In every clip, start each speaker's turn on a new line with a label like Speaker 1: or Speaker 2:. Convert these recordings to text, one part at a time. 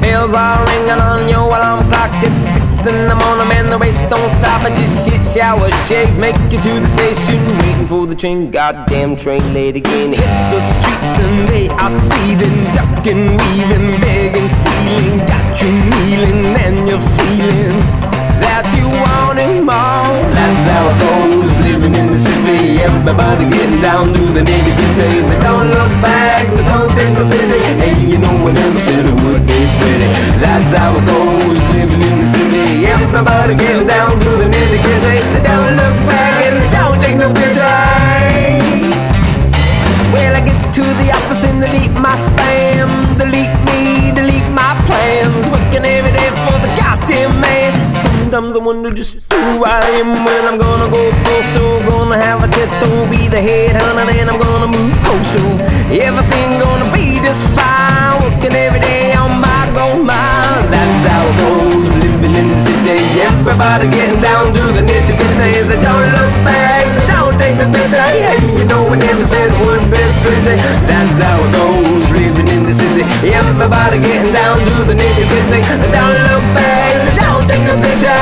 Speaker 1: Bells are ringing on your alarm clock. It's 6 in the morning and the race don't stop. I just shit, shower, shave, make it to the station, waiting for the train. Goddamn train late again. Hit the streets and they are seething, ducking, weaving, begging, stealing. Got you kneeling and you're feeling that you want it more. That's how it goes, living in the city. Everybody getting down to the nitty-gritty. They don't look back, they don't take no pity. Hey, you know I never said it would be pretty. That's how it goes, living in the city. Everybody getting down to the nitty-gritty. They don't look back and they don't take no pity. Well, I get to the office and delete my spam, delete me, delete my plans. Working every day for the goddamn man. Sometimes I wonder just who I am when I'm gonna go postal. Gonna have a tattoo, be the head hunter, then I'm gonna move coastal. Everything gonna be just fine. Working every day on my gold mine. That's how it goes, living in the city. Everybody getting down to the nitty-gritty. They don't look back, they don't take the picture. Hey, you know I never said it would be pretty. That's how it goes, living in the city. Everybody getting down to the nitty-gritty. They don't look back, they don't take the picture.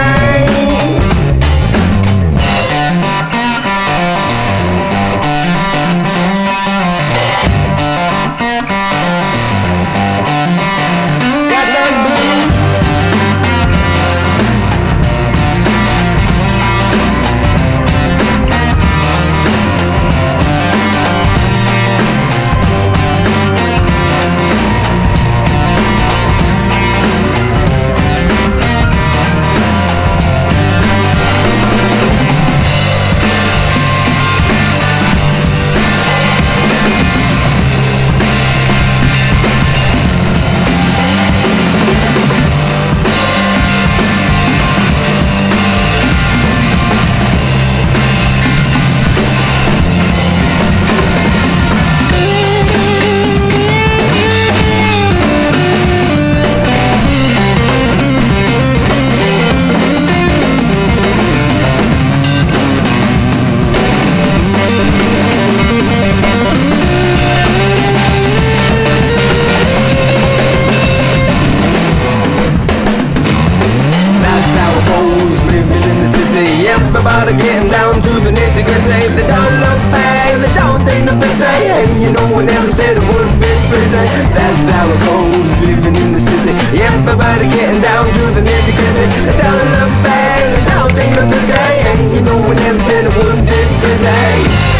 Speaker 1: Everybody getting down to the nitty-gritty. They don't look back, they don't take no pity. And you know I never said it would be pretty. That's how it goes, living in the city. Everybody getting down to the nitty-gritty. They don't look back, they don't take no pity. And you know I never said it would be pretty.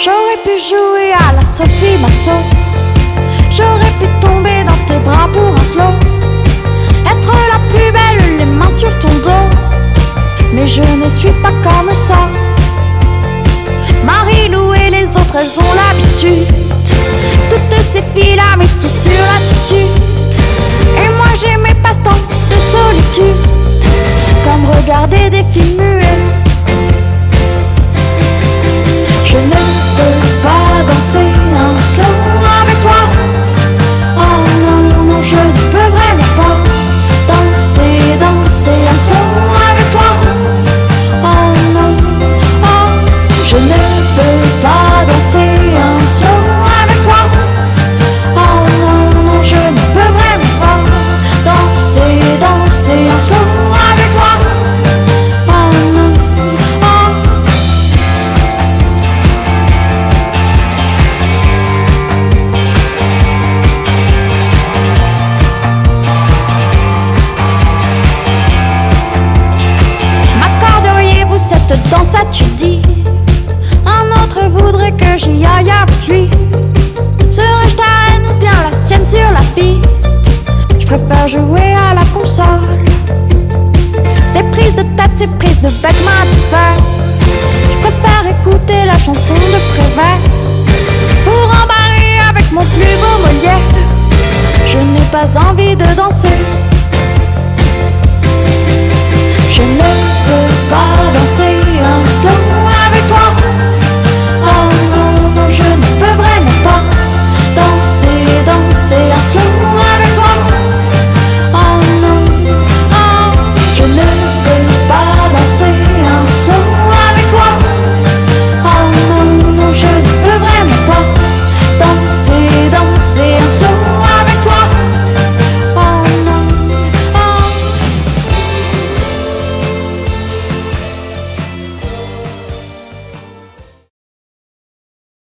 Speaker 2: J'aurais pu jouer à la Sophie Marceau. J'aurais pu tomber dans tes bras pour un slow. Être la plus belle, les mains sur ton dos. Mais je ne suis pas comme ça. Marie-Lou et les autres, elles ont l'habitude. Toutes ces filles-là misent tout sur l'attitude. Et moi j'ai mes passe-temps de solitude, comme regarder des films muets. Je ne peux pas danser un slow avec toi. Oh non, non, je ne peux vraiment pas danser, danser un slow avec toi. Oh non, oh, je ne peux pas danser un slow avec toi. Oh non, non, je ne peux vraiment pas danser, danser un slow avec toi. Oh non, oh. M'accorderiez-vous cette danse, as-tu dit? Un autre voudrait que j'y aille avec lui. Serais-je ta reine ou bien la sienne sur la piste? Je préfère jouer à la console. Ces prises de tête, ces prises de bec m'indiffèrent.